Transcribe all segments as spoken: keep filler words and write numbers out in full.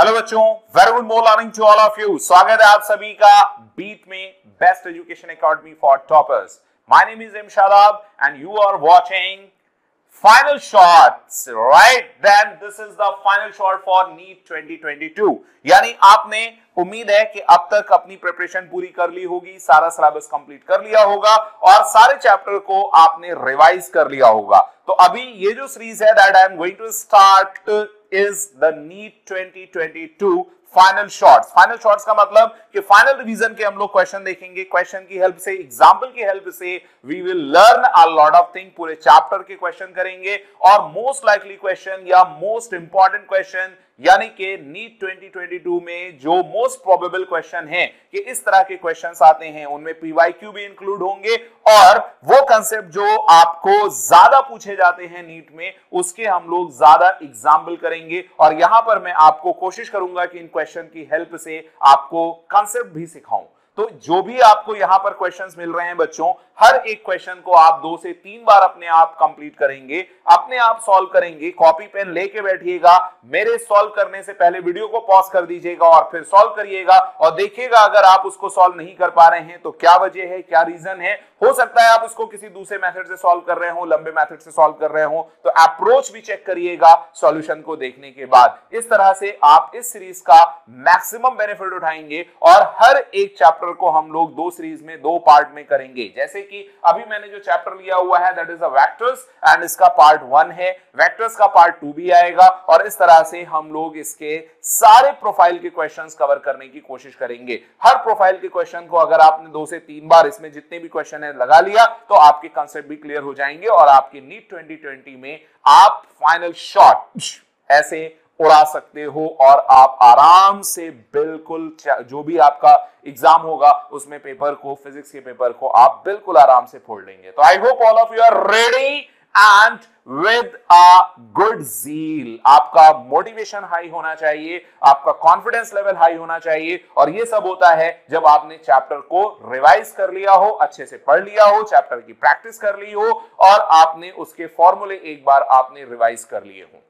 Hello बच्चों, very good morning to all of you. स्वागत है आप सभी का बीट में, Best Education Academy for Toppers. My name is M Shadab and you are watching final shots, right? Then this is the final shot for NEET twenty twenty two. यानी आपने उम्मीद है कि अब तक अपनी प्रिपरेशन पूरी कर ली होगी, सारा सिलेबस कंप्लीट कर लिया होगा और सारे चैप्टर को आपने रिवाइज कर लिया होगा। तो अभी ये जो सीरीज है that I am going to start is the NEET twenty twenty two final shots. Final shots का मतलब कि फाइनल रिवीजन के हम लोग क्वेश्चन देखेंगे, क्वेश्चन की हेल्प से, एग्जाम्पल की हेल्प से we will learn a lot of thing. पूरे चैप्टर के क्वेश्चन करेंगे और मोस्ट लाइकली क्वेश्चन या मोस्ट इंपॉर्टेंट क्वेश्चन, यानी कि नीट ट्वेंटी ट्वेंटी टू में जो मोस्ट प्रोबेबल क्वेश्चन है कि इस तरह के क्वेश्चंस आते हैं, उनमें पीवाईक्यू भी इंक्लूड होंगे और वो कंसेप्ट जो आपको ज्यादा पूछे जाते हैं नीट में, उसके हम लोग ज्यादा एग्जाम्पल करेंगे। और यहां पर मैं आपको कोशिश करूंगा कि इन क्वेश्चन की हेल्प से आपको कंसेप्ट भी सिखाऊं। तो जो भी आपको यहां पर क्वेश्चंस मिल रहे हैं बच्चों, हर एक क्वेश्चन को आप दो से तीन बार अपने आप कंप्लीट करेंगे, अपने आप सॉल्व करेंगे। कॉपी पेन लेके बैठिएगा, मेरे सॉल्व करने से पहले वीडियो को पॉज कर दीजिएगा और फिर सॉल्व करिएगा और देखिएगा अगर आप उसको सॉल्व नहीं कर पा रहे हैं तो क्या वजह है, क्या रीजन है। हो सकता है आप उसको किसी दूसरे मेथड से सॉल्व कर रहे हो, लंबे मेथड से सॉल्व कर रहे हो, तो अप्रोच भी चेक करिएगा सॉल्यूशन को देखने के बाद। इस तरह से आप इस सीरीज का मैक्सिमम बेनिफिट उठाएंगे और हर एक चैप्टर को हम लोग दो सीरीज में, दो पार्ट में करेंगे। जैसे कि अभी मैंने जो चैप्टर लिया हुआ है that is the vectors and इसका पार्ट वन है, वेक्टर्स का पार्ट टू भी आएगा और इस तरह से हम लोग इसके सारे प्रोफाइल के क्वेश्चंस कवर करने की कोशिश करेंगे। हर प्रोफाइल के क्वेश्चन को अगर आपने दो से तीन बार इसमें जितने भी क्वेश्चन है लगा लिया तो आपके कंसेप्ट भी क्लियर हो जाएंगे और आपके नीट ट्वेंटी ट्वेंटी में आप फाइनल शॉट ऐसे उड़ा सकते हो और आप आराम से बिल्कुल जो भी आपका एग्जाम होगा उसमें पेपर को, फिजिक्स के पेपर को आप बिल्कुल आराम से फोड़ लेंगे। तो I hope all of you are ready and with a good zeal. आपका मोटिवेशन हाई होना चाहिए, आपका कॉन्फिडेंस लेवल हाई होना चाहिए और ये सब होता है जब आपने चैप्टर को रिवाइज कर लिया हो, अच्छे से पढ़ लिया हो, चैप्टर की प्रैक्टिस कर ली हो और आपने उसके फॉर्मूले एक बार आपने रिवाइज कर लिए हो।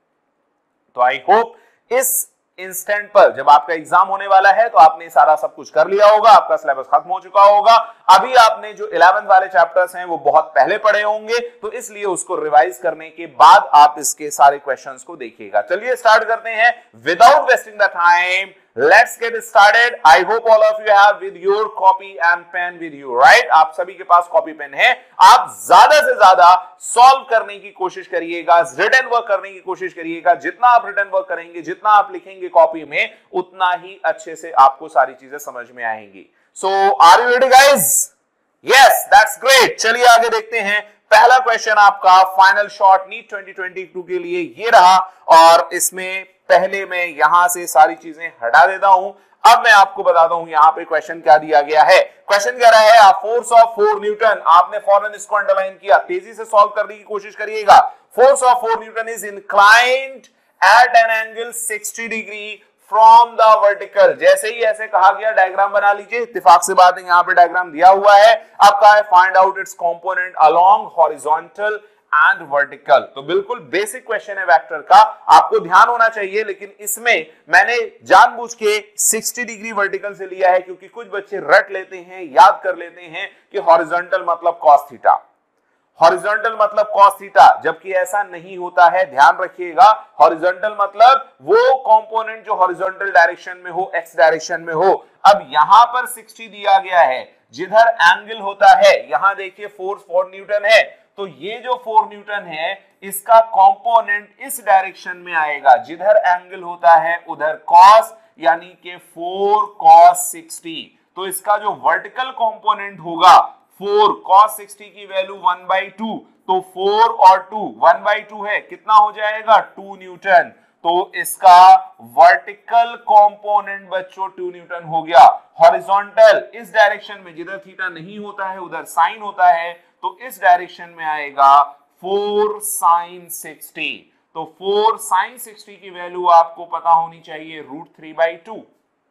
तो आई होप इस इंस्टेंट पर जब आपका एग्जाम होने वाला है तो आपने सारा सब कुछ कर लिया होगा, आपका सिलेबस खत्म हो चुका होगा। अभी आपने जो इलेवेंथ वाले चैप्टर्स हैं वो बहुत पहले पढ़े होंगे, तो इसलिए उसको रिवाइज करने के बाद आप इसके सारे क्वेश्चंस को देखिएगा। चलिए स्टार्ट करते हैं without wasting the time. Let's get started. I hope all of you have with your copy and pen with you, right? आप सभी के पास कॉपी पेन है। आप ज्यादा से ज्यादा सॉल्व करने की कोशिश करिएगा, रिटन वर्क करने की कोशिश करिएगा। जितना आप रिटन वर्क करेंगे, जितना आप लिखेंगे कॉपी में, उतना ही अच्छे से आपको सारी चीजें समझ में आएंगी। So, are you ready, guys? Yes, that's great. चलिए आगे देखते हैं। पहला क्वेश्चन आपका final shot NEET twenty twenty two के लिए ये रहा और इसमें पहले मैं यहां से सारी चीजें हटा देता हूं। अब मैं आपको बताता हूं यहां पे क्वेश्चन क्या दिया गया है। क्वेश्चन कह रहा है फोर्स ऑफ फोर न्यूटन। आपने फौरन इसको अंडरलाइन किया, तेजी से सॉल्व करने की कोशिश करिएगा। Force of four newton is inclined at an angle sixty degree from the vertical. जैसे ही ऐसे कहा गया डायग्राम बना लीजिए, इत्तेफाक से बात है यहां पे डायग्राम दिया हुआ है। अब कहा है find out its component along horizontal and vertical. तो बिल्कुल बेसिक क्वेश्चन है वेक्टर का, आपको ध्यान होना चाहिए। लेकिन इसमें मैंने जानबूझ के सिक्सटी डिग्री वर्टिकल से लिया है क्योंकि कुछ बच्चे रट लेते हैं, याद कर लेते हैं कि हॉरिजॉन्टल मतलब कॉस थीटा, हॉरिजॉन्टल मतलब कॉस थीटा, जबकि ऐसा नहीं होता है। ध्यान रखिएगा, हॉरिजॉन्टल मतलब वो कंपोनेंट जो हॉरिजॉन्टल डायरेक्शन में हो, एक्स डायरेक्शन में हो। अब यहां पर सिक्सटी दिया गया है, जिधर एंगल होता है, यहां देखिए फोर्स फोर न्यूटन है, तो ये जो फोर न्यूटन है इसका कंपोनेंट इस डायरेक्शन में आएगा, जिधर एंगल होता है उधर कॉस, यानी कि फोर कॉस सिक्सटी। तो इसका जो वर्टिकल कंपोनेंट होगा फोर कॉस सिक्सटी की वैल्यू वन बाई टू, तो फोर और टू वन बाई टू है, कितना हो जाएगा टू न्यूटन। तो इसका वर्टिकल कंपोनेंट बच्चों टू न्यूटन हो गया। हॉरिजॉन्टल इस डायरेक्शन में, जिधर थीटा नहीं होता है उधर साइन होता है, तो इस डायरेक्शन में आएगा फोर साइन सिक्सटी। तो फोर साइन सिक्सटी की वैल्यू आपको पता होनी चाहिए root three by two.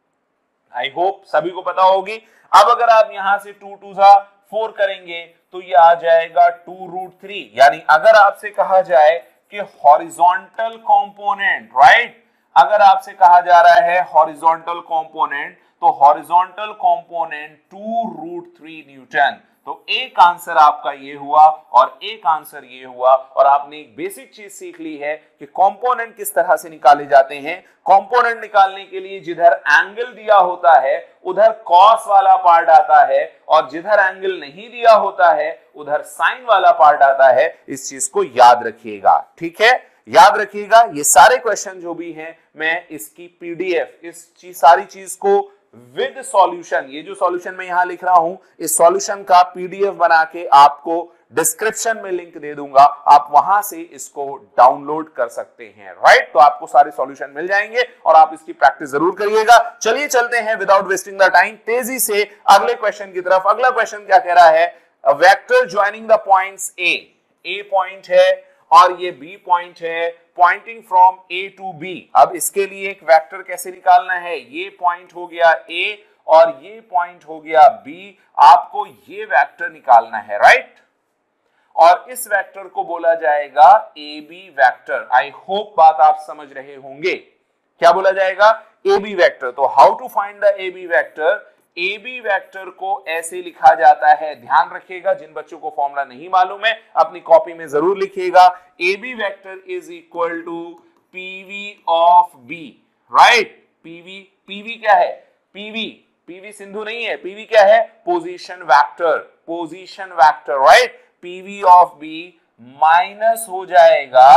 I hope सभी को पता होगी। अब अगर आप यहां से टू टू सा फोर करेंगे तो ये आ जाएगा टू रूट थ्री। यानी अगर आपसे कहा जाए कि हॉरिजॉन्टल कंपोनेंट, राइट, अगर आपसे कहा जा रहा है हॉरिजॉन्टल कंपोनेंट, तो horizontal component two root three newton, तो एक आंसर आपका ये हुआ और एक आंसर ये हुआ। और आपने एक बेसिक चीज सीख ली है कि कंपोनेंट किस तरह से निकाले जाते हैं। कंपोनेंट निकालने के लिए जिधर एंगल दिया होता है उधर कॉस वाला पार्ट आता है, और जिधर एंगल नहीं दिया होता है उधर साइन वाला पार्ट आता है। इस चीज को याद रखिएगा, ठीक है, याद रखिएगा। ये सारे क्वेश्चन जो भी हैं मैं इसकी पीडीएफ, इस चीज सारी चीज को विद सॉल्यूशन, ये जो सॉल्यूशन मैं यहां लिख रहा हूं, इस सॉल्यूशन का पीडीएफ बना के आपको डिस्क्रिप्शन में लिंक दे दूंगा, आप वहां से इसको डाउनलोड कर सकते हैं, राइट। तो आपको सारे सॉल्यूशन मिल जाएंगे और आप इसकी प्रैक्टिस जरूर करिएगा। चलिए चलते हैं विदाउट वेस्टिंग द टाइम तेजी से अगले क्वेश्चन की तरफ। अगला क्वेश्चन क्या कह रहा है, a vector joining the points A, A point है और ये बी पॉइंट है, pointing from A to B. अब इसके लिए एक वेक्टर कैसे निकालना है, ये पॉइंट हो गया ए और ये पॉइंट हो गया बी, आपको ये वेक्टर निकालना है, राइट। और इस वेक्टर को बोला जाएगा A B vector. I hope बात आप समझ रहे होंगे, क्या बोला जाएगा, ए बी वेक्टर। तो how to find the A B vector, A B vector को ऐसे लिखा जाता है, ध्यान रखिएगा, जिन बच्चों को फॉर्मूला नहीं मालूम है अपनी कॉपी में जरूर लिखिएगा। A B vector is equal to PV of B, right. PV, PV क्या है, पीवी, पीवी सिंधु नहीं है, पीवी क्या है, position vector, position vector, right. PV of B minus हो जाएगा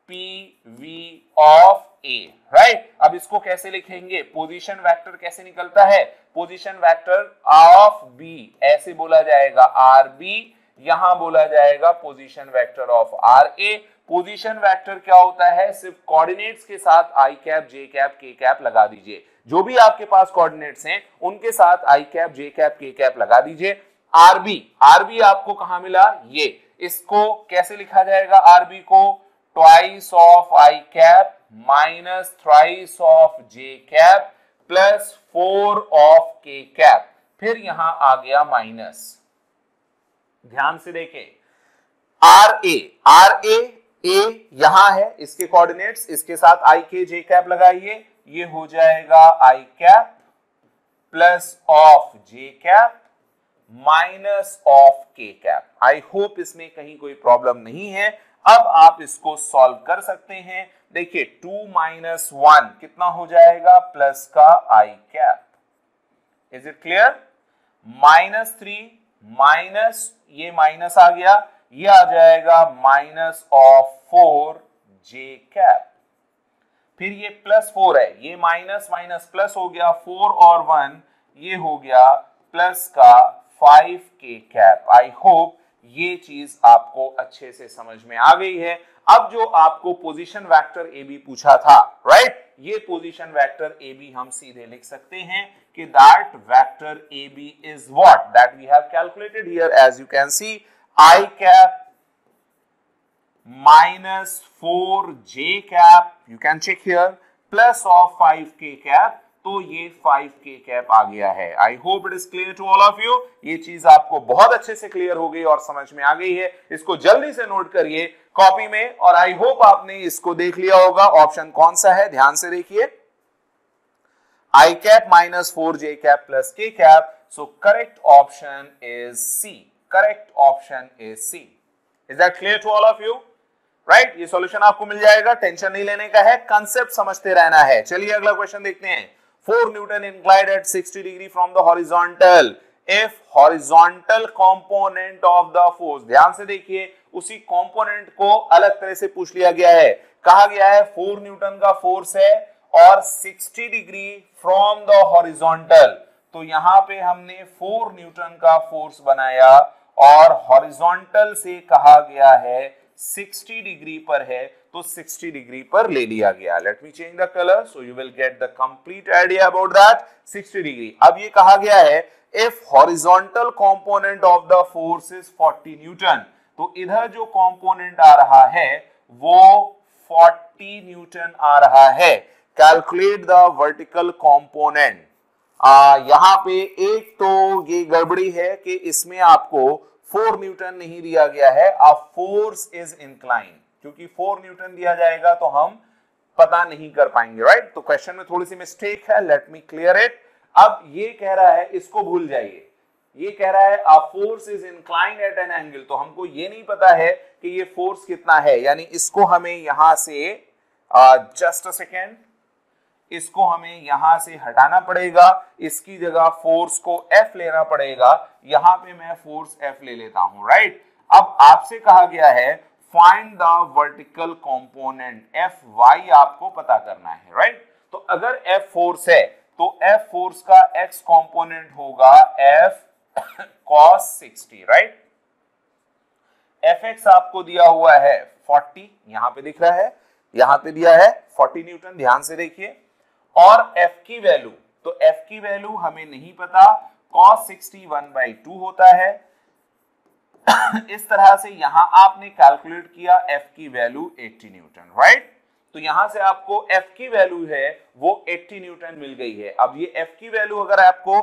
पीवी ऑफ ए, राइट। अब इसको कैसे लिखेंगे, पोजीशन वेक्टर कैसे निकलता है, पोजीशन वेक्टर ऑफ बी ऐसे बोला जाएगा आर बी, यहां बोला जाएगा position vector of R A. Position vector क्या होता है, सिर्फ कोऑर्डिनेट्स के साथ I cap J cap K cap लगा दीजिए, जो भी आपके पास कोऑर्डिनेट्स हैं उनके साथ I cap J cap K cap लगा दीजिए। आरबी, आरबी आपको कहां मिला, ये, इसको कैसे लिखा जाएगा, आरबी को twice of I cap minus thrice of J cap plus four of K cap, फिर यहां आ गया माइनस। ध्यान से देखें, आर ए, आर ए, ए यहां है, इसके कोऑर्डिनेट्स, इसके साथ आई के जे कैप लगाइए, ये हो जाएगा I cap plus of J cap minus of K cap. I hope इसमें कहीं कोई प्रॉब्लम नहीं है। अब आप इसको सॉल्व कर सकते हैं। देखिए टू माइनस वन कितना हो जाएगा, प्लस का I cap, is it clear. Minus three minus, ये माइनस आ गया, ये आ जाएगा minus of four J cap, फिर ये प्लस फोर है, ये माइनस माइनस प्लस हो गया, फोर और वन ये हो गया प्लस का five K cap. I hope ये चीज आपको अच्छे से समझ में आ गई है। अब जो आपको पोजीशन वेक्टर ए बी पूछा था, राइट, ये पोजीशन वेक्टर ए बी हम सीधे लिख सकते हैं कि that vector A B is what, that we have calculated here as you can see, I cap minus four J cap, you can check here, plus of five K cap, तो ये five K cap आ गया है। I hope it is clear to all of you. ये चीज आपको बहुत अच्छे से क्लियर हो गई और समझ में आ गई है। इसको जल्दी से नोट करिए कॉपी में, और आई होप आपने इसको देख लिया होगा। ऑप्शन कौन सा है, ध्यान से देखिए, I cap minus four J cap plus K cap, so correct option is C, correct option is C. Is that clear to all of you, right. ये सॉल्यूशन आपको मिल जाएगा, टेंशन नहीं लेने का है, कंसेप्ट समझते रहना है। चलिए अगला क्वेश्चन देखते हैं। four Newton inclined at sixty degree from the horizontal, if horizontal component of the force, ध्यान से देखिए, उसी कंपोनेंट को अलग तरह से पूछ लिया गया है। कहा गया है फोर न्यूटन का फोर्स है और sixty degree from the horizontal, तो यहां पे हमने फोर न्यूटन का फोर्स बनाया और हॉरिजॉन्टल से कहा गया है सिक्सटी डिग्री पर है, तो सिक्सटी डिग्री पर ले लिया गया। Let me change the colour so you will get the complete idea about that. Sixty degree, अब ये कहा गया है if horizontal component of the force is forty newton, तो इधर जो कंपोनेंट आ रहा है वो फोर्टी न्यूटन आ रहा है। Calculate the vertical component. यहां पे एक तो ये गड़बड़ी है कि इसमें आपको फोर न्यूटन नहीं दिया गया है, अ फोर्स इज इंक्लाइन, क्योंकि फोर न्यूटन दिया जाएगा तो हम पता नहीं कर पाएंगे, राइट। तो क्वेश्चन में थोड़ी सी मिस्टेक है, लेट मी क्लियर इट। अब ये कह रहा है, इसको भूल जाइए, ये कह रहा है a force is inclined at an angle, तो हमको ये नहीं पता है कि ये फोर्स कितना है, यानी इसको हमें यहां से जस्ट अ सेकेंड, इसको हमें यहां से हटाना पड़ेगा, इसकी जगह फोर्स को F लेना पड़ेगा, यहां पे मैं फोर्स F ले लेता हूं, राइट। अब आपसे कहा गया है find the vertical component, F Y आपको पता करना है, राइट। तो अगर F फोर्स है तो F फोर्स का x कंपोनेंट होगा F cos sixty, right. Fx आपको दिया हुआ है फोर्टी, यहां पे दिख रहा है, यहां पे दिया है फोर्टी न्यूटन, ध्यान से देखिए। और F की वैल्यू, तो F की वैल्यू हमें नहीं पता, cos sixty one by two होता है। इस तरह से यहां आपने कैलकुलेट किया F की वैल्यू एटी न्यूटन, राइट। तो यहां से आपको F की वैल्यू है वो एटी न्यूटन मिल गई है। अब ये F की वैल्यू अगर आपको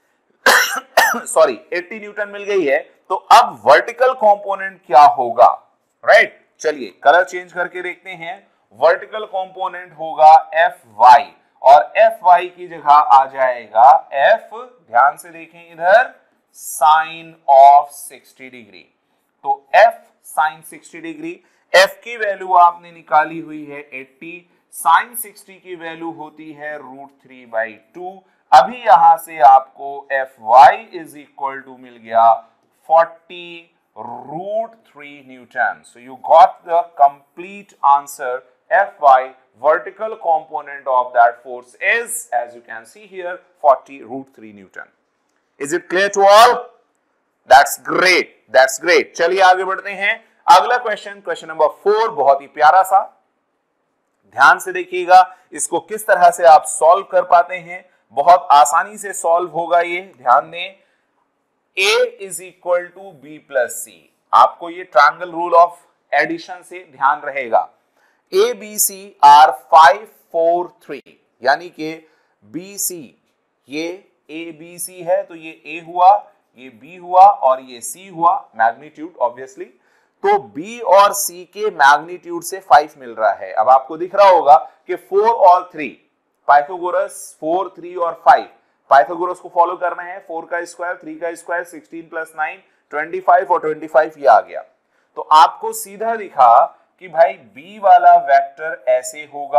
सॉरी एटी न्यूटन मिल गई है, तो अब वर्टिकल कंपोनेंट क्या होगा, राइट। चलिए कलर चेंज करके देखते हैं। वर्टिकल कंपोनेंट होगा एफ वाई, और एफ वाई की जगह आ जाएगा F, ध्यान से देखें इधर, साइन ऑफ सिक्सटी डिग्री। तो F sine sixty degree, F की वैल्यू आपने निकाली हुई है एटी, साइन सिक्सटी की वैल्यू होती है रूट थ्री बाई टू। अभी यहां से आपको F Y is equal to मिल गया forty root three newton. So you got the complete answer. F Y vertical component of that force is, as you can see here, forty root three Newton. Is it clear to all? That's great. That's great. चलिए आगे बढ़ते हैं। अगला question, question number four, बहुत ही प्यारा सा, ध्यान से देखिएगा, इसको किस तरह से आप सॉल्व कर पाते हैं। बहुत आसानी से सॉल्व होगा ये, ध्यान दें। A is equal to B plus C, आपको ये ट्रायंगल रूल ऑफ एडिशन से ध्यान रहेगा। A B C are five four three, यानी कि बी सी, ये ए बी सी है तो ये ए हुआ, ये बी हुआ और ये सी हुआ, मैग्नीट्यूड ऑब्वियसली। तो बी और सी के मैग्नीट्यूड से फाइव मिल रहा है। अब आपको दिख रहा होगा कि फोर और थ्री, पाइथागोरस फोर, थ्री और फाइव, पाइथागोरस को फॉलो करना है। फोर का स्क्वायर, थ्री का square, sixteen plus nine, twenty five और ट्वेंटी फाइव ये आ गया। तो आपको सीधा दिखा कि भाई B वाला वेक्टर ऐसे होगा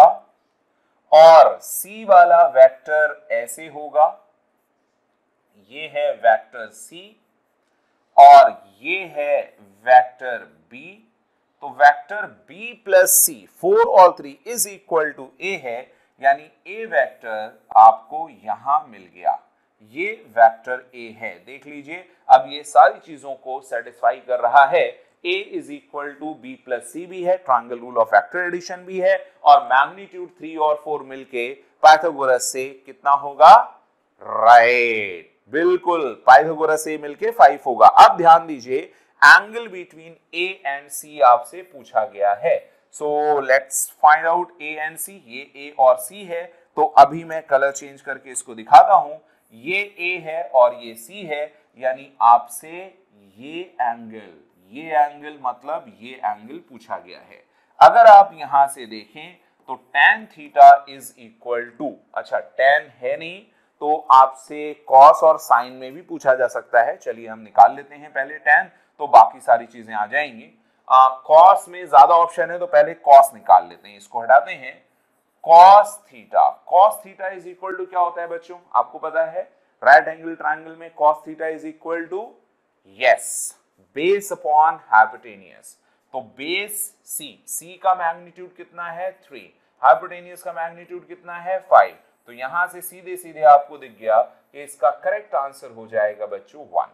और C वाला वेक्टर ऐसे होगा, ये है वेक्टर C और ये है वेक्टर B। तो vector B plus C, four और three is equal to A है, यानी A वेक्टर आपको यहां मिल गया, ये वेक्टर A है। देख लीजिए, अब ये सारी चीजों को सेटिस्फाई कर रहा है। A is equal to B plus C भी है, triangle rule of vector addition भी है, और मैग्नीट्यूड थ्री और फोर मिलके पाइथागोरस से कितना होगा, राइट, बिल्कुल पाइथागोरस से मिलके फाइव होगा। अब ध्यान दीजिए, angle between A and C आपसे पूछा गया है। So let's find out A and C। ये A और C है, तो अभी मैं कलर चेंज करके इसको दिखाता हूं। ये A है और ये C है, यानी आपसे ये एंगल, ये एंगल मतलब ये एंगल पूछा गया है। अगर आप यहां से देखें तो tan theta is equal to, अच्छा tan है नहीं तो आपसे cos और sin में भी पूछा जा सकता है। चलिए हम निकाल लेते हैं पहले tan, तो बाकी सारी चीजें आ जाएंगी। आ, cos में ज्यादा ऑप्शन है तो पहले cos निकाल लेते हैं, इसको हटाते हैं। cos theta, cos theta is equal to क्या होता है बच्चों, आपको पता है, राइट एंगल ट्रायंगल में cos theta is equal to, yes, base upon hypotenuse. तो बेस C, C का मैग्नीट्यूड कितना है, थ्री, हाइपोटेनियस का मैग्नीट्यूड कितना है, फाइव। तो यहां से सीधे सीधे आपको दिख गया कि इसका करेक्ट आंसर हो जाएगा बच्चों वन।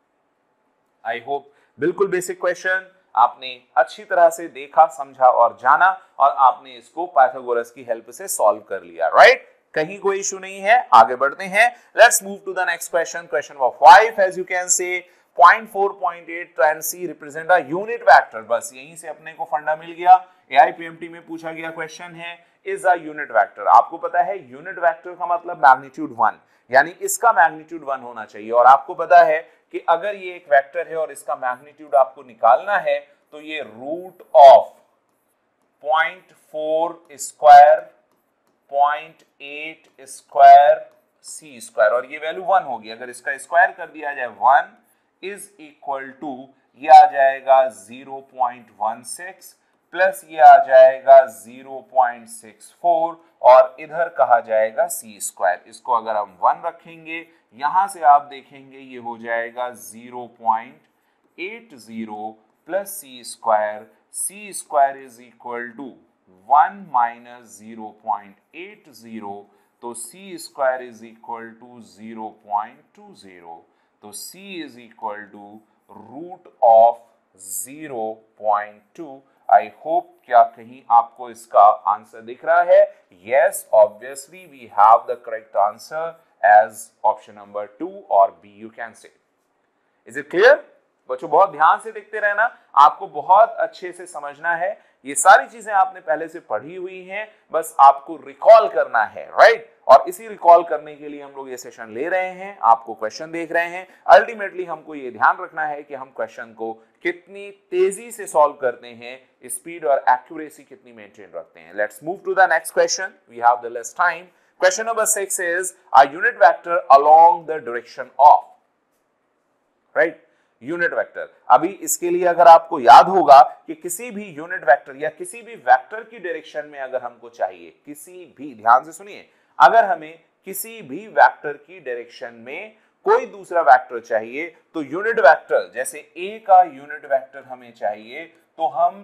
आई होप बिल्कुल बेसिक क्वेश्चन आपने अच्छी तरह से देखा, समझा और जाना, और आपने इसको पाइथागोरस की हेल्प से सॉल्व कर लिया, राइट। कहीं कोई इशू नहीं है, आगे बढ़ते हैं। Let's move to the next question, question number five. As you can say point four point eight tan C represent a unit vector. बस यहीं से अपने को फंडा मिल गया। A I P M T में पूछा गया क्वेश्चन है, इज अ यूनिट वेक्टर। आपको पता है यूनिट वेक्टर का मतलब मैग्नीट्यूड वन, यानी इसका मैग्नीट्यूड वन होना चाहिए। और आपको पता है कि अगर ये एक वेक्टर है और इसका मैग्नीट्यूड आपको निकालना है तो ये root of point four square, point eight square C square, और ये वैल्यू वन होगी। अगर इसका स्क्वायर कर दिया जाए वन इज इक्वल टू ये आ जाएगा zero point one six plus ये आ जाएगा जीरो पॉइंट सिक्स फोर और इधर कहा जाएगा सी स्क्वायर। इसको अगर हम वन रखेंगे यहां से आप देखेंगे ये हो जाएगा zero point eight zero plus C square. C square is equal to one minus zero point eight zero, तो C square is equal to zero point two zero, तो c is equal to root of zero point two. I hope क्या कहीं आपको इसका answer दिख रहा है? Yes, obviously we have the correct answer as option number two और B you can say. Is it clear? बच्चों बहुत ध्यान से देखते रहना, आपको बहुत अच्छे से समझना है। ये सारी चीजें आपने पहले से पढ़ी हुई हैं, बस आपको रिकॉल करना है, राइट? और इसी रिकॉल करने के लिए हम लोग ये सेशन ले रहे हैं, आपको क्वेश्चन देख रहे हैं। अल्टीमेटली हमको ये ध्यान रखना है कि हम क्वेश्चन को कितनी तेजी से सॉल्व करते हैं, स्पीड और एक्यूरेसी कितनी मेंटेन रखते हैं। Let's move to the next question, we have the less time. Question number six is a unit vector along the direction of, right? Unit vector. अभी इसके लिए अगर आपको याद होगा कि किसी भी यूनिट वेक्टर या किसी भी वेक्टर की डायरेक्शन में अगर हमको चाहिए, किसी भी, ध्यान से सुनिए, अगर हमें किसी भी वेक्टर की डायरेक्शन में कोई दूसरा वेक्टर चाहिए तो यूनिट वेक्टर, जैसे ए का यूनिट वेक्टर हमें चाहिए तो हम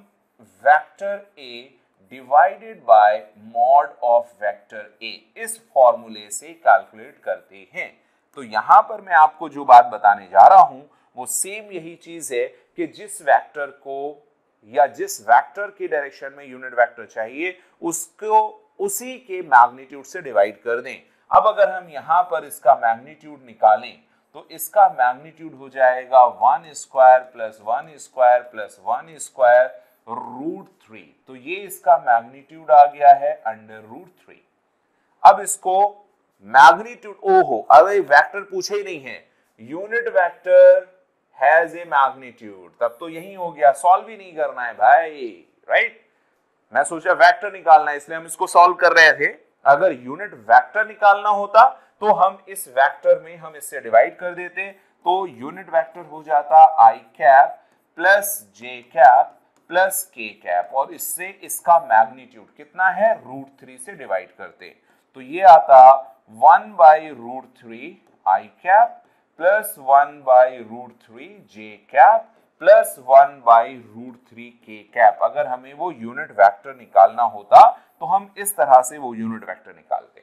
vector A divided by mod of vector A इस फॉर्मूले से कैलकुलेट करते हैं। तो यहां पर मैं आपको जो बात बताने जा रहा हूं वो सेम यही चीज है कि जिस वेक्टर को या जिस वेक्टर की डायरेक्शन में यूनिट वेक्टर चाहिए उसको उसी के मैग्नीट्यूड से डिवाइड कर दें। अब अगर हम यहां पर इसका मैग्नीट्यूड निकालें तो इसका मैग्नीट्यूड हो जाएगा one square plus one square plus one square root three. तो ये इसका मैग्नीट्यूड आ गया है अंडर रूट थ्री। अब इसको मैग्नीट्यूड, ओहो अरे वेक्टर पूछे ही नहीं है, unit vector has a magnitude, तब तो यही हो गया, सॉल्व ही नहीं करना है भाई, राइट? मैं सोचा वेक्टर निकालना है इसलिए हम इसको सॉल्व कर रहे थे। अगर यूनिट वेक्टर निकालना होता तो हम इस वेक्टर में हम इससे डिवाइड कर देते, तो यूनिट वेक्टर हो जाता I cap plus J cap plus K cap, और इससे इसका मैग्नीट्यूड कितना है रूट थ्री से डिवाइड करते, तो ये आता one by root three I cap plus one by root three J cap plus one by root three K cap. अगर हमें वो यूनिट वेक्टर निकालना होता तो हम इस तरह से वो यूनिट वेक्टर निकालते,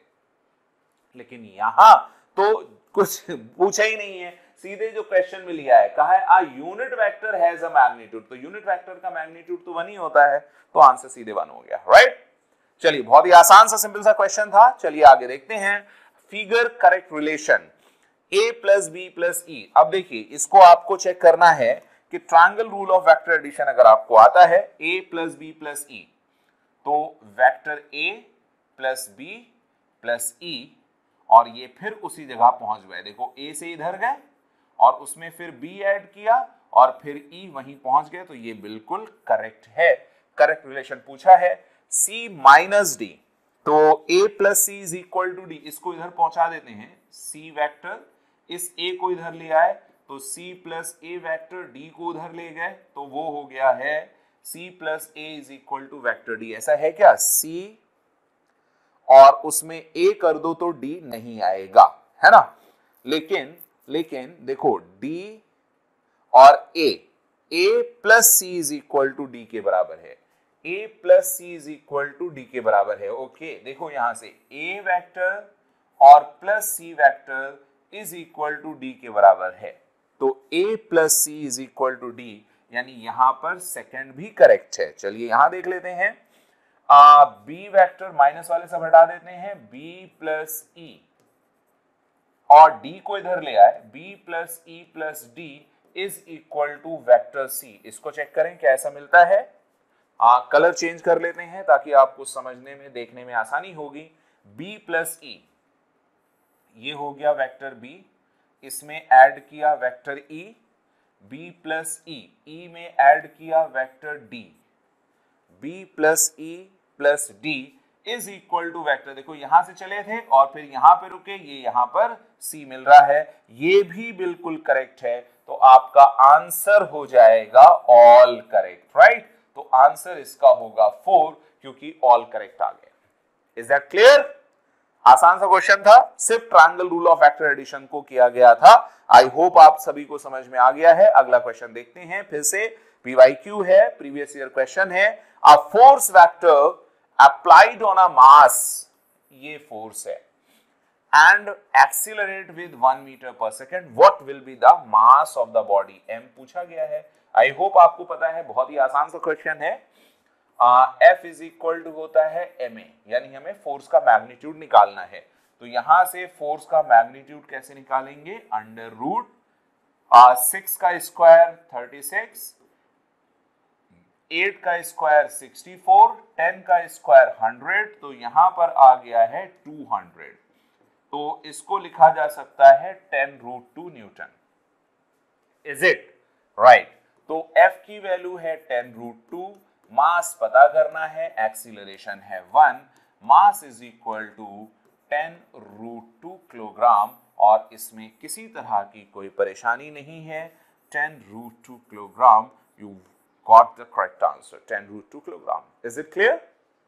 लेकिन यहां तो कुछ पूछा ही नहीं है, सीधे जो क्वेश्चन में लिया है कहा है a unit vector has a magnitude, तो यूनिट वेक्टर का मैग्नीट्यूड तो वन ही होता है, तो आंसर सीधे वन हो गया, राइट? चलिए बहुत ही आसान सा सिंपल सा क्वेश्चन था। चलिए आगे देखते हैं। Figure correct relation a plus B plus E. अब देखिए इसको आपको चेक करना है कि triangle rule of vector addition अगर आपको आता है a plus B plus E, तो vector a plus B plus E और ये फिर उसी जगह पहुंच गए। देखो a से इधर गए और उसमें फिर b ऐड किया और फिर e वहीं पहुंच गए, तो ये बिल्कुल करेक्ट है। करेक्ट रिलेशन पूछा है c माइनस डी, तो a plus C is equal to D, इसको इधर पहुंचा देते हैं। c वेक्टर इस a को इधर ले आए तो c plus A vector d को उधर ले गए, तो वो हो गया है c plus A is equal to vector d। ऐसा है क्या? c और उसमें a कर दो तो d नहीं आएगा, है ना? लेकिन लेकिन देखो d और a, a plus C is equal to D के बराबर है, a plus C is equal to D के बराबर है। ओके देखो यहां से a वेक्टर और plus C vector is equal to D के बराबर है, तो a plus C is equal to D, यानी यहां पर सेकंड भी करेक्ट है। चलिए यहां देख लेते हैं, आ, b वेक्टर माइनस वाले सब हटा देते हैं, b प्लस ई और d को इधर ले आए, b plus E plus D is equal to vector c। इसको चेक करें क्या ऐसा मिलता है। आ, कलर चेंज कर लेते हैं ताकि आपको समझने में देखने में आसानी होगी। b प्लस ई, ये हो गया वेक्टर b, इसमें ऐड किया vector e, b plus E, E में ऐड किया vector d, B plus E plus D is equal to vector, देखो यहां से चले थे और फिर यहां पे रुके, ये यहां पर सी मिल रहा है, ये भी बिल्कुल करेक्ट है, तो आपका आंसर हो जाएगा ऑल करेक्ट, राइट। तो आंसर इसका होगा फोर, क्योंकि ऑल करेक्ट आ गया। Is that clear? आसान सा क्वेश्चन था, सिर्फ triangle rule of vector addition को किया गया था। आई होप आप सभी को समझ में आ गया है। अगला क्वेश्चन देखते हैं, फिर से पीवाईक्यू है, प्रीवियस ईयर क्वेश्चन है। A force vector applied on a mass, ये फोर्स है, and accelerate with one meter per second, what will be the mass of the body? m पूछा गया है। आई होप आपको पता है, बहुत ही आसान सा क्वेश्चन है। F इज इक्वल टू होता है ma, यानी हमें फोर्स का मैग्नीट्यूड निकालना है। तो यहां से फोर्स का मैग्नीट्यूड कैसे निकालेंगे? अंडर रूट सिक्स का स्क्वायर थर्टी सिक्स, एट का स्क्वायर सिक्सटी फोर, टेन का स्क्वायर हंड्रेड, तो यहां पर आ गया है टू हंड्रेड। तो इसको लिखा जा सकता है ten root two newton. Is it right? तो F की वैल्यू है टेन रूट टू, मास पता करना है, एक्सीलरेशन है one, mass is equal to ten root two kilogram, और इसमें किसी तरह की कोई परेशानी नहीं है। Ten root two kilogram, you got the correct answer, ten root two kilogram. Is it clear?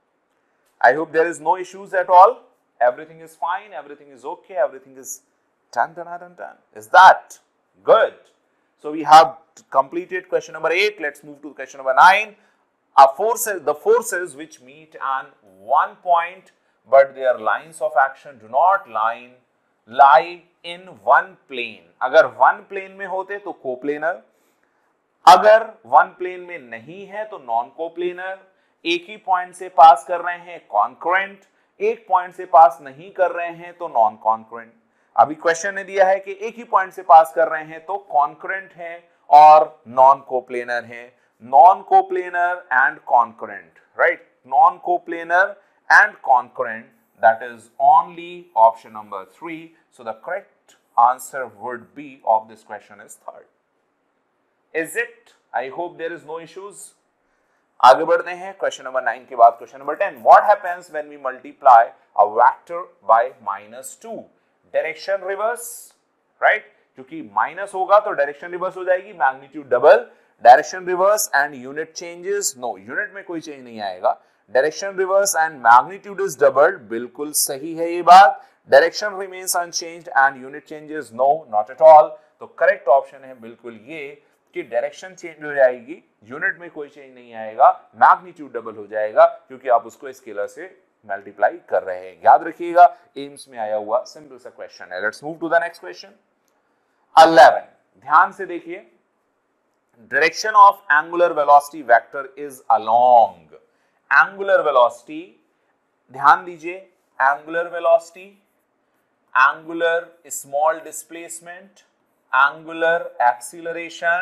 I hope there is no issues at all. Everything is fine, everything is okay, everything is done, done, done, done. Is that good? So we have completed question number eight. Let's move to question number nine. A forces, the forces which meet on one point, but their lines of action do not line lie in one plane. अगर one plane में होते तो coplanar, अगर one plane में नहीं है तो non coplanar, एक ही पॉइंट से पास कर रहे हैं कॉन्करेंट, एक पॉइंट से पास नहीं कर रहे हैं तो नॉन कॉन्करेंट। अभी क्वेश्चन ने दिया है कि एक ही पॉइंट से पास कर रहे हैं तो कॉन्करेंट है और नॉन कोप्लेनर है। Non coplanar and concurrent, right? Non coplanar and concurrent, that is only option number three. So the correct answer would be of this question is third. Is it? I hope there is no issues. आगे बढ़ते हैं question number nine के बाद question number ten. What happens when we multiply a vector by minus two? Direction reverse, right? क्योंकि minus होगा तो direction reverse हो जाएगी, magnitude double, direction reverse and unit changes, no, unit में कोई change नहीं आएगा। Direction reverse and magnitude is double, बिल्कुल सही है ये बात। Direction remains unchanged and unit changes, no, not at all. तो करेक्ट ऑप्शन है बिल्कुल ये कि डायरेक्शन चेंज हो जाएगी, यूनिट में कोई चेंज नहीं आएगा, मैग्नीट्यूड डबल हो जाएगा, क्योंकि आप उसको स्केलर से मल्टीप्लाई कर रहे हैं। याद रखिएगा, एम्स में आया हुआ सिंपल सा क्वेश्चन है। Let's move to the next question eleven. ध्यान से देखिए, direction of angular velocity vector is along. Angular velocity, ध्यान दीजिए, angular velocity, angular small displacement, angular acceleration,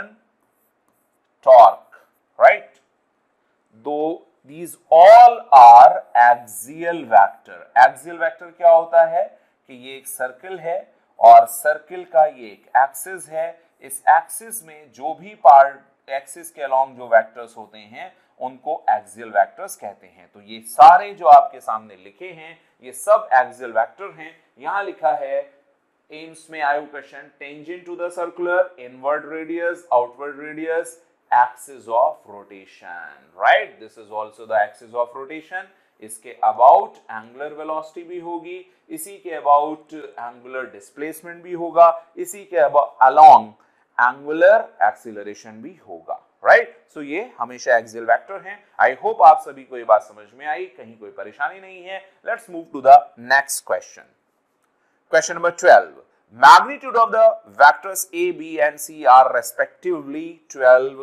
torque, right? Though these all are axial vector. Axial vector क्या होता है कि ये एक सर्कल है और सर्कल का ये एक एक्सिस है। इस एक्सिस में जो भी पार्ट एक्सिस के अलोंग जो वेक्टर्स होते हैं उनको एक्सियल वेक्टर्स कहते हैं। तो ये सारे जो आपके सामने लिखे हैं ये सब एक्सियल वेक्टर हैं। यहां लिखा है एम्स में आया question, tangent to the circular, inward radius, outward radius, axis of rotation, right? This is also the axis of rotation. इसके अबाउट एंगुलर वेलोसिटी भी होगी, इसी के अबाउट एंगुलर डिस्प्लेसमेंट भी होगा, इसी के अबाउट अलोंग एंगुलर एक्सीलरेशन भी होगा, राइट? सो ये हमेशा एक्सियल वेक्टर हैं। आई होप आप सभी को ये बात समझ में आई, कहीं कोई परेशानी नहीं है। Let's move to the next question. Question number twelve. Magnitude of the vectors A, B and C are respectively twelve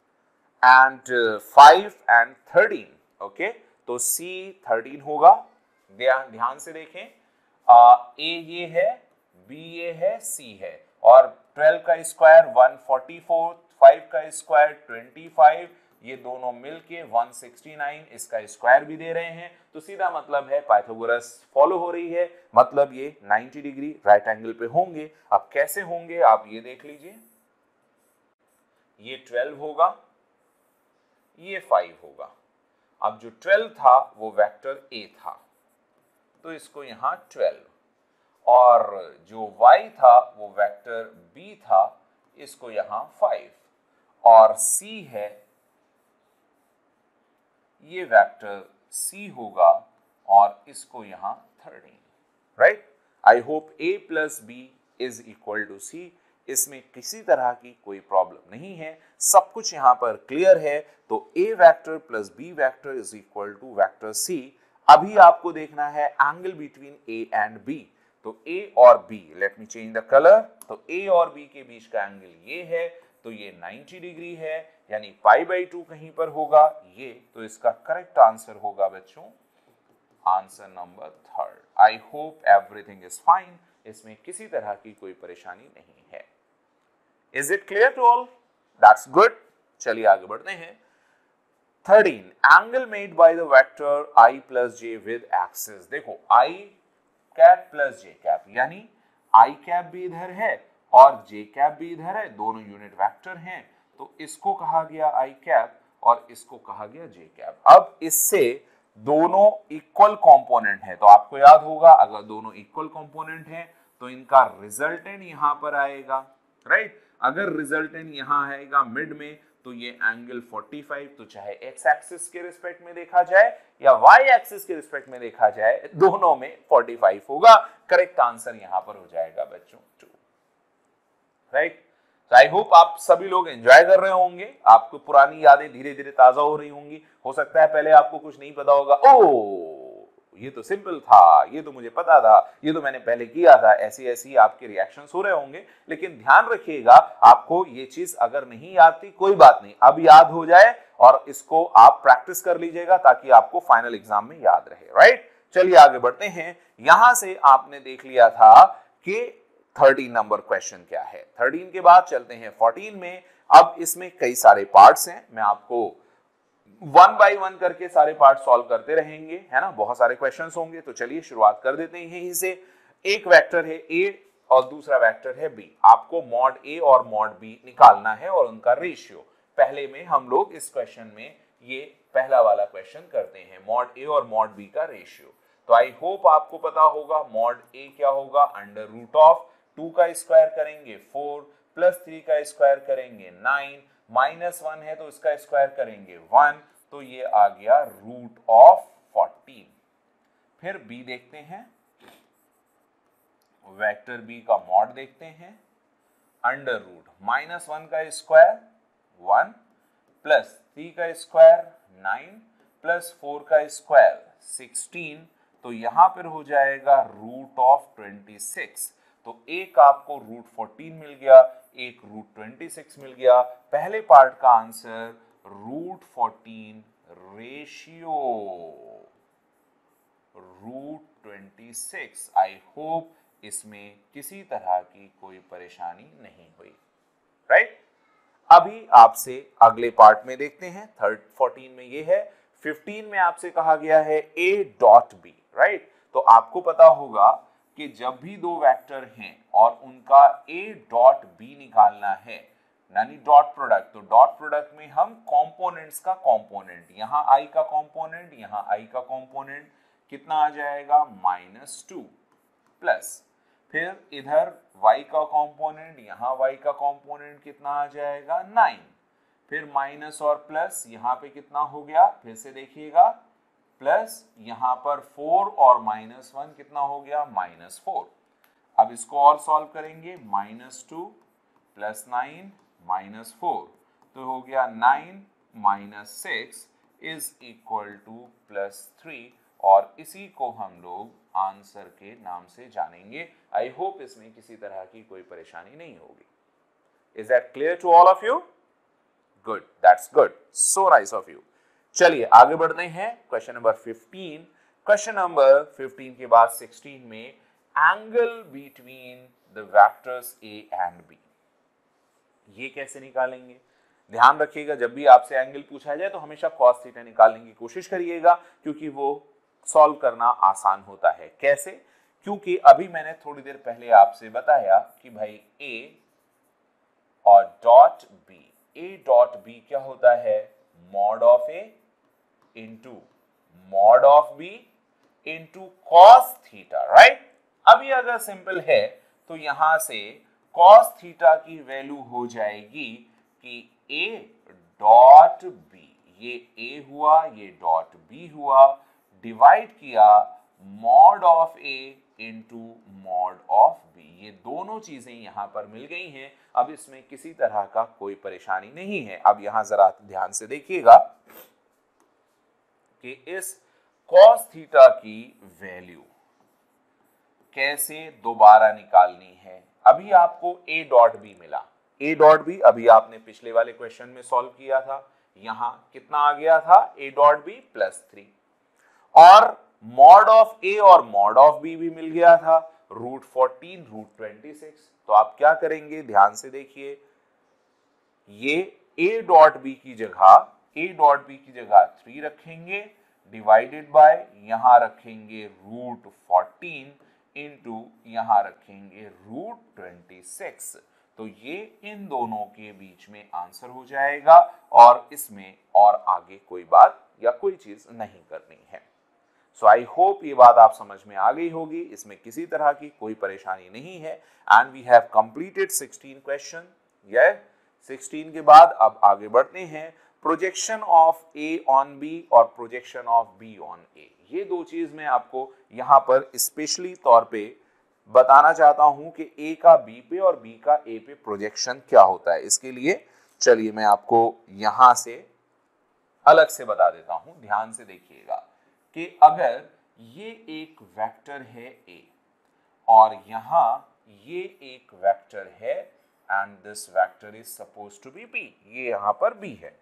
and five and thirteen. Okay, तो C thirteen होगा। ध्यान ध्यान से देखें, A ये है, B ये है, C है, और ट्वेल्व का square one forty four, five का स्क्वायर ट्वेंटी फाइव, ये दोनों मिलके वन सिक्सटी नाइन, इसका स्क्वायर भी दे रहे हैं। तो सीधा मतलब है पाइथागोरस फॉलो हो रही है, मतलब ये नाइंटी डिग्री राइट एंगल पे होंगे। अब कैसे होंगे आप ये देख लीजिए, ये ट्वेल्व होगा, ये फाइव होगा, अब जो ट्वेल्व था वो वेक्टर ए था, तो इसको यहां ट्वेल्व, और जो y था वो वेक्टर b था, इसको यहां फाइव, और c है ये वेक्टर c होगा और इसको यहां thirteen, right. I hope a plus B is equal to C, इसमें किसी तरह की कोई प्रॉब्लम नहीं है, सब कुछ यहां पर क्लियर है। तो a vector plus b vector is equal to vector c। अभी आपको देखना है angle between a and b, तो a और b, let me change the colour, तो a और b के बीच का एंगल ये है, तो ये नाइंटी डिग्री है, यानी पाई बाई टू कहीं पर होगा ये, तो इसका करेक्ट आंसर होगा बच्चों answer number third. I hope everything is fine, इसमें किसी तरह की कोई परेशानी नहीं है। Is it clear to all? That's good. चलिए आगे बढ़ते हैं। Thirteen, angle made by the vector i plus J with axis. देखो i cap plus J cap, यानी i कैप भी इधर है और जे कैप भी इधर है, दोनों यूनिट वेक्टर हैं, तो इसको कहा गया i कैप और इसको कहा गया जे कैप। अब इससे दोनों इक्वल कंपोनेंट है, तो आपको याद होगा अगर दोनों इक्वल कंपोनेंट हैं तो इनका रिजल्टेंट यहां पर आएगा, राइट। अगर रिजल्टेंट यहां आएगा मिड में, तो ये एंगल फोर्टी फाइव, तो चाहे एक्स एक्सिस के रिस्पेक्ट में देखा जाए या वाई एक्सिस के रिस्पेक्ट में देखा जाए, दोनों में फोर्टी फाइव होगा। करेक्ट आंसर यहां पर हो जाएगा बच्चों टू, राइट। आई होप आप सभी लोग एंजॉय कर रहे होंगे, आपको पुरानी यादें धीरे धीरे ताजा हो रही होंगी। हो सकता है पहले आपको कुछ नहीं पता होगा, ओ ये तो सिंपल था, ये तो मुझे पता था, ये तो मैंने पहले किया था, ऐसी ऐसी आपके रिएक्शंस हो रहे होंगे। लेकिन ध्यान रखिएगा, आपको ये चीज अगर नहीं याद थी कोई बात नहीं, अब याद हो जाए और इसको आप प्रैक्टिस कर लीजिएगा ताकि आपको फाइनल एग्जाम में याद रहे, राइट। चलिए आगे बढ़ते हैं। यहां से आपने देख लिया था कि थर्टीन नंबर क्वेश्चन क्या है। थर्टीन के बाद चलते हैं फोर्टीन में। अब इसमें कई सारे पार्ट्स हैं, मैं आपको वन बाय वन करके सारे पार्ट सॉल्व करते रहेंगे, है ना, बहुत सारे क्वेश्चंस होंगे। तो चलिए शुरुआत कर देते हैं यहीं से। एक वेक्टर है a और दूसरा वेक्टर है b, आपको मॉड a और मॉड b निकालना है और उनका रेशियो। पहले में हम लोग इस क्वेश्चन में ये पहला वाला क्वेश्चन करते हैं, मॉड a और मॉड b का रेशियो। तो आई होप आपको पता होगा मॉड a क्या होगा, अंडर रूट ऑफ टू का स्क्वायर करेंगे फोर, प्लस थ्री का स्क्वायर करेंगे नाइन, माइनस वन है तो इसका स्क्वायर करेंगे वन, तो ये आ गया रूट ऑफ फोर्टीन। फिर b देखते हैं, वेक्टर b का मॉड देखते हैं, अंडर रूट माइनस वन का स्क्वायर वन, प्लस थ्री का स्क्वायर नाइन, प्लस फोर का स्क्वायर सिक्सटीन, तो यहां पर हो जाएगा रूट ऑफ ट्वेंटी सिक्स। तो एक आपको रूट फोर्टीन मिल गया, एक रूट ट्वेंटी सिक्स मिल गया। पहले पार्ट का answer root fourteen ratio root twenty six. I hope इसमें किसी तरह की कोई परेशानी नहीं हुई, राइट। अभी आपसे अगले पार्ट में देखते हैं। थर्ड फोर्टीन में ये है, फिफ्टीन में आपसे कहा गया है a डॉट बी, राइट। तो आपको पता होगा कि जब भी दो वेक्टर हैं और उनका a डॉट b निकालना है, यानी डॉट प्रोडक्ट, तो डॉट प्रोडक्ट में हम कंपोनेंट्स का कंपोनेंट, यहां i का कंपोनेंट, यहां i का कंपोनेंट कितना आ जाएगा माइनस टू, प्लस फिर इधर y का कंपोनेंट, यहां y का कंपोनेंट कितना आ जाएगा नाइन, फिर माइनस और प्लस यहां पे कितना हो गया, फिर से देखिएगा, प्लस यहां पर फोर और माइनस वन कितना हो गया माइनस फोर। अब इसको और सॉल्व करेंगे, minus two plus nine minus four, तो हो गया nine minus six is equal to plus three, और इसी को हम लोग आंसर के नाम से जानेंगे। आई होप इसमें किसी तरह की कोई परेशानी नहीं होगी। Is that clear to all of you? Good, that's good, so nice of you. चलिए आगे बढ़ते हैं, question number fifteen. Question number fifteen के बाद सिक्सटीन में angle between the vectors a and b, ये कैसे निकालेंगे? ध्यान रखिएगा, जब भी आपसे एंगल पूछा जाए तो हमेशा cos थीटा निकालने की कोशिश करिएगा, क्योंकि वो सॉल्व करना आसान होता है। कैसे? क्योंकि अभी मैंने थोड़ी देर पहले आपसे बताया कि भाई a और dot b, a dot b क्या होता है, mod of a into mod of B into cos theta, right. अभी अगर सिंपल है तो यहां से कॉस थीटा की वैल्यू हो जाएगी कि ए डॉट बी, ये ए हुआ, ये डॉट बी हुआ, डिवाइड किया mod of A into mod of B. ये दोनों चीजें यहां पर मिल गई हैं। अब इसमें किसी तरह का कोई परेशानी नहीं है। अब यहां जरा ध्यान से देखिएगा कि इस कॉस थीटा की वैल्यू कैसे दोबारा निकालनी है। अभी आपको ए डॉट बी मिला, ए डॉट बी अभी आपने पिछले वाले क्वेश्चन में सॉल्व किया था। यहां कितना आ गया था, A dot B plus three, और मॉड ऑफ ए और मॉड ऑफ बी भी मिल गया था, root fourteen root twenty six. तो आप क्या करेंगे, ध्यान से देखिए, ये ए डॉट बी की जगह ए डॉट बी की जगह थ्री रखेंगे, डिवाइडेड बाय यहां रखेंगे रूट फोर्टीन इंटू यहां रखेंगे रूट ट्वेंटी सिक्स। तो ये इन दोनों के बीच में आंसर हो जाएगा, और इसमें और आगे कोई बात या कोई चीज नहीं करनी है। सो आई होप ये बात आप समझ में आ गई होगी, इसमें किसी तरह की कोई परेशानी नहीं है। And we have completed sixteen question. ये सिक्सटीन के बाद अब आगे बढ़ते हैं, projection of A on B और projection of B on A. ये दो चीज मैं आपको यहां पर स्पेशली तौर पे बताना चाहता हूं कि ए का बी पे और बी का ए पे प्रोजेक्शन क्या होता है। इसके लिए चलिए मैं आपको यहां से अलग से बता देता हूं। ध्यान से देखिएगा कि अगर ये एक वेक्टर है ए और यहां ये एक वेक्टर है and this vector is suppose to be B, ये यहां पर बी है।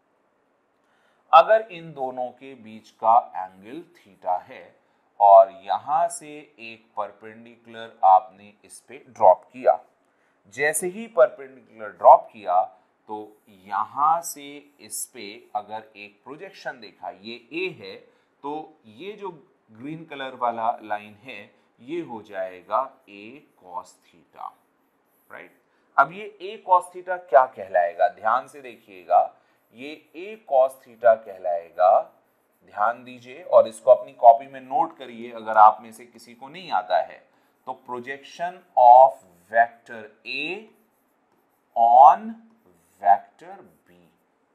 अगर इन दोनों के बीच का एंगल थीटा है और यहां से एक परपेंडिकुलर आपने इस पे ड्रॉप किया, जैसे ही परपेंडिकुलर ड्रॉप किया तो यहां से इस पे अगर एक प्रोजेक्शन देखा, ये ए है, तो ये जो ग्रीन कलर वाला लाइन है ये हो जाएगा ए कॉस थीटा, राइट। अब ये ए कॉस थीटा क्या कहलाएगा, ध्यान से देखिएगा, ये ए कॉस थीटा कहलाएगा। ध्यान दीजिए और इसको अपनी कॉपी में नोट करिए अगर आप में से किसी को नहीं आता है तो, projection of vector A on vector B,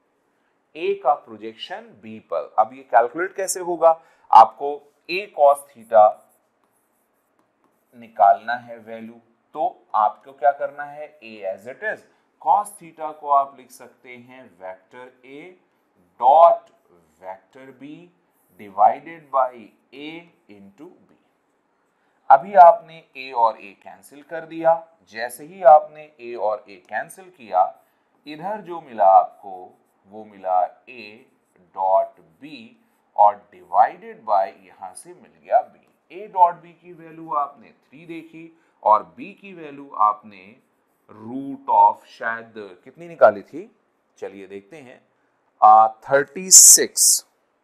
A का प्रोजेक्शन बी पर। अब ये कैलकुलेट कैसे होगा, आपको ए कॉस थीटा निकालना है वैल्यू, तो आपको क्या करना है, A as it is, cos theta को आप लिख सकते हैं vector A dot vector B divided by A into B. अभी आपने ए और ए कैंसिल कर दिया, जैसे ही आपने ए और ए कैंसिल किया, इधर जो मिला आपको वो मिला ए डॉट बी और डिवाइडेड बाय यहां से मिल गया बी। ए डॉट बी की वैल्यू आपने थ्री देखी और बी की वैल्यू आपने रूट ऑफ शायद कितनी निकाली थी, चलिए देखते हैं, thirty six.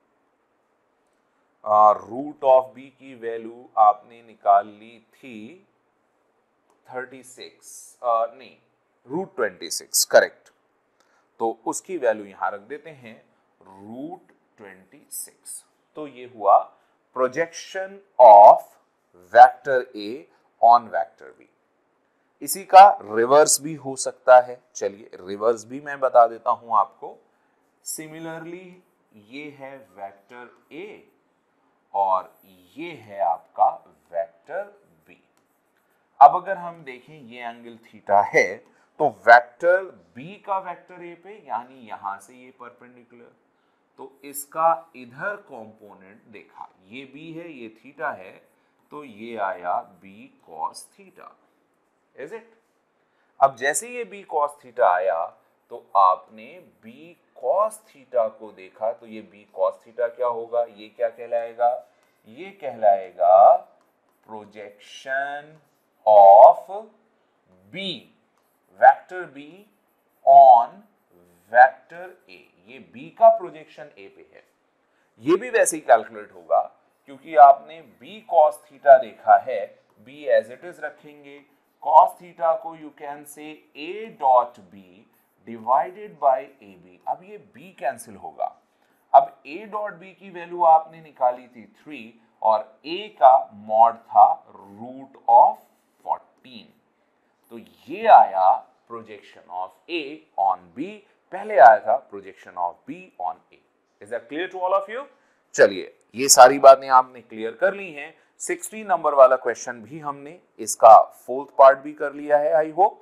Root of B की वैल्यू आपने निकाल ली थी थर्टी सिक्स, नहीं रूट ट्वेंटी सिक्स, करेक्ट। तो उसकी वैल्यू यहां रख देते हैं रूट ट्वेंटी सिक्स। तो ये हुआ projection of vector A on vector B. इसी का रिवर्स भी हो सकता है, चलिए रिवर्स भी मैं बता देता हूं आपको। सिमिलरली ये है वेक्टर ए और ये है आपका वेक्टर बी। अब अगर हम देखें ये एंगल थीटा है, तो वेक्टर बी का वेक्टर ए पे, यानी यहां से ये परपेंडिकुलर, तो इसका इधर कंपोनेंट देखा, ये बी है ये थीटा है, तो ये आया B cos theta, is it. अब जैसे ये बी कॉस थीटा आया तो आपने बी कॉस थीटा को देखा, तो ये बी कॉस थीटा क्या होगा, ये क्या कहलाएगा, ये कहलाएगा projection of B, vector B on vector A. ये बी का प्रोजेक्शन ए पे है, ये भी वैसे ही कैलकुलेट होगा क्योंकि आपने बी कॉस थीटा देखा है, बी एज इट इज रखेंगे, कॉस थीटा को you can say A dot B divided by A B. अब ये b कैंसिल होगा, अब a डॉट b की वैल्यू आपने निकाली थी थ्री और a का मॉड था रूट ऑफ फोर्टीन, तो ये आया projection of a on b, पहले आया था projection of b on a। Is that clear to all of you? चलिए ये सारी बातें आपने क्लियर कर ली हैं। सिक्सटी नंबर वाला क्वेश्चन भी हमने इसका फोर्थ पार्ट भी कर लिया है, आई होप।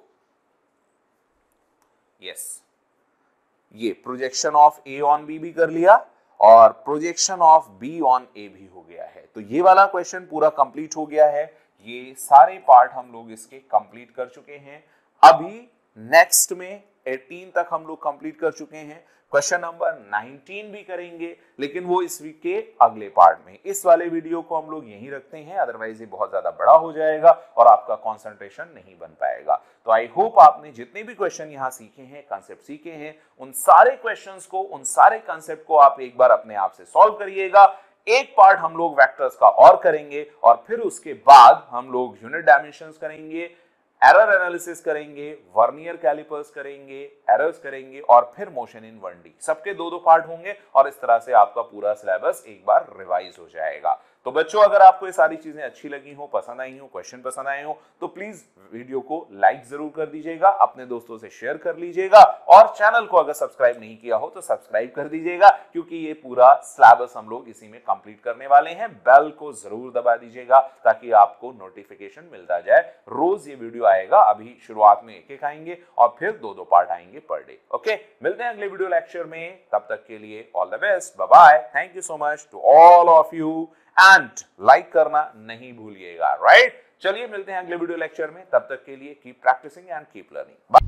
यस, ये projection of A on B भी कर लिया और projection of B on A भी हो गया है। तो ये वाला क्वेश्चन पूरा कंप्लीट हो गया है। ये सारे पार्ट हम लोग इसके कंप्लीट कर चुके हैं। अभी नेक्स्ट में एटीन तक हम लोग कंप्लीट कर चुके हैं। क्वेश्चन नंबर नाइनटीन भी करेंगे, लेकिन वो इस वीक के अगले पार्ट में। इस वाले वीडियो को हम लोग यहीं रखते हैं, अदरवाइज ये बहुत ज्यादा बड़ा हो जाएगा और आपका कंसंट्रेशन नहीं बन पाएगा। तो आई होप आपने जितने भी क्वेश्चन यहाँ सीखे हैं, कंसेप्ट सीखे हैं, उन सारे क्वेश्चंस को, उन सारे कंसेप्ट को आप एक बार अपने आप से सॉल्व करिएगा। एक पार्ट हम लोग वेक्टर्स का और करेंगे और फिर उसके बाद हम लोग यूनिट डायमेंशंस करेंगे, एरर एनालिसिस करेंगे, वर्नियर कैलिपर्स करेंगे, एरर्स करेंगे और फिर मोशन इन वन डी। सबके दो दो पार्ट होंगे और इस तरह से आपका पूरा सिलेबस एक बार रिवाइज हो जाएगा। तो बच्चों, अगर आपको ये सारी चीजें अच्छी लगी हो, पसंद आई हो, क्वेश्चन पसंद आए हो, तो प्लीज वीडियो को लाइक जरूर कर दीजिएगा, अपने दोस्तों से शेयर कर लीजिएगा और चैनल को अगर सब्सक्राइब नहीं किया हो तो सब्सक्राइब कर दीजिएगा, क्योंकि ये पूरा सिलेबस हम लोग इसी में कंप्लीट करने वाले हैं। बेल को जरूर दबा दीजिएगा ताकि आपको नोटिफिकेशन मिलता जाए। रोज ये वीडियो आएगा, अभी शुरुआत में एक एक आएंगे और फिर दो दो पार्ट आएंगे पर डे। ओके, मिलते हैं अगले वीडियो लेक्चर में, तब तक के लिए all the best, bye bye, thank you so much to all of you and like करना नहीं भूलिएगा, राइट? चलिए मिलते हैं अगले वीडियो लेक्चर में, तब तक के लिए keep practising and keep learning.